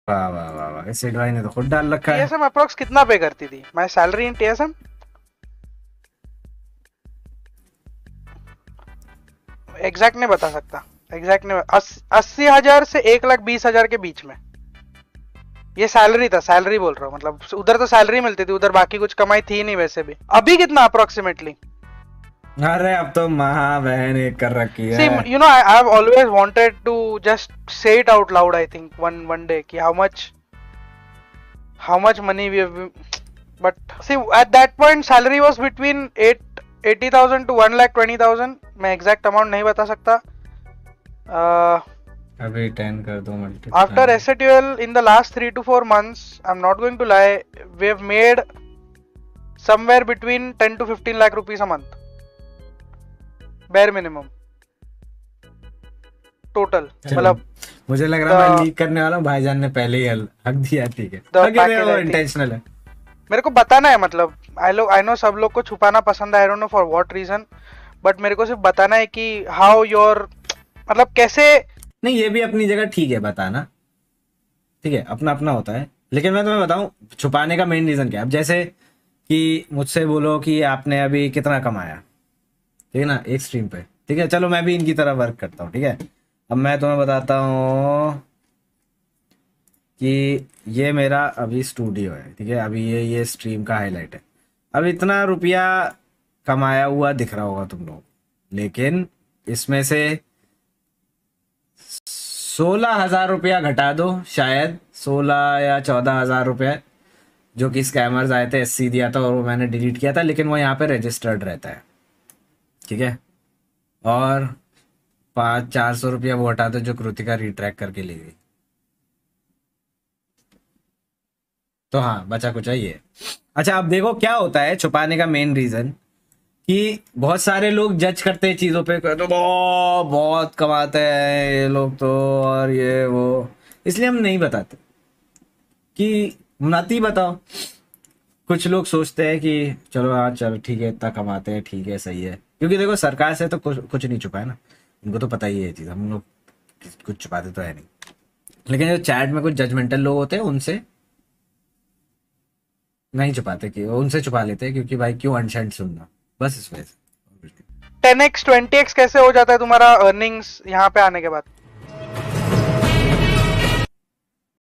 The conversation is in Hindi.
वाह वाह वाह वाह, इस भाई ने तो खुद डाल रखा है। टीएसएम अप्रोक्स कितना पे करती थी my salary in TSM? Exact नहीं बता सकता, एग्जैक्ट नहीं। 80,000 से 1,20,000 के बीच में ये सैलरी था, सैलरी बोल रहा हूँ, मतलब उधर तो सैलरी मिलती थी, उधर बाकी कुछ कमाई थी नहीं वैसे भी। अभी कितना अप्रोक्सीमेटली? अरे अब तो महा बहन एक कर रखी है। See, you know, I have always wanted to just say it out loud. I think one day कि how much money we have, but see at that point salary was between 80,000 to 1,20,000. मैं exact amount नहीं बता सकता। अभी 10 कर दो multi. After SATL in the last 3 to 4 months, I'm not going to lie, we have made somewhere between 10 to 15 lakh rupees a month. Bare minimum total. मतलब मुझे लग रहा है मैं लीक करने वाला हूँ, भाईजान ने पहले ही हक दिया। ठीक है, वो इंटेंशनल है। मेरे को बताना है, मतलब आई नो सब लोग को छुपाना पसंद है, I don't know for what reason, but मेरे को सिर्फ बताना है कि हाउ योर, मतलब कैसे। नहीं, ये भी अपनी जगह ठीक है बताना, ठीक है, अपना अपना होता है। लेकिन मैं तुम्हें बताऊं छुपाने का मेन रीजन क्या है। अब जैसे कि मुझसे बोलो कि आपने अभी कितना कमाया, ठीक है ना, एक स्ट्रीम पे, ठीक है, चलो मैं भी इनकी तरह वर्क करता हूँ, ठीक है। अब मैं तुम्हें बताता हूँ कि ये मेरा अभी स्टूडियो है, ठीक है, अभी ये स्ट्रीम का हाईलाइट है। अब इतना रुपया कमाया हुआ दिख रहा होगा तुम लोग, लेकिन इसमें से 16,000 रुपया घटा दो, शायद 16 या 14,000 रुपये, जो कि स्कैमर्स आए थे, SC दिया था और वो मैंने डिलीट किया था, लेकिन वो यहाँ पे रजिस्टर्ड रहता है, ठीक है। और 400 रुपया वो हटा दो जो कृतिका रिट्रैक करके ले गई। तो हाँ, बचा कुछ है ये। अच्छा, अब देखो क्या होता है छुपाने का मेन रीजन, कि बहुत सारे लोग जज करते हैं चीज़ों पे, तो बहुत कमाते हैं ये लोग तो, और ये वो, इसलिए हम नहीं बताते कि मत ही बताओ। कुछ लोग सोचते हैं कि चलो हाँ चलो ठीक है, इतना कमाते हैं, ठीक है, सही है, क्योंकि देखो सरकार से तो कुछ नहीं छुपा है ना, उनको तो पता ही है चीज़, हम लोग कुछ छुपाते तो है नहीं। लेकिन जो चैट में कुछ जजमेंटल लोग होते हैं उनसे नहीं छुपाते, कि उनसे छुपा लेते हैं, क्योंकि भाई क्यों अनशंट सुनना, बस इस वजह से। 10x 20x कैसे हो जाता है तुम्हारा अर्निंग्स यहाँ पे आने के बाद?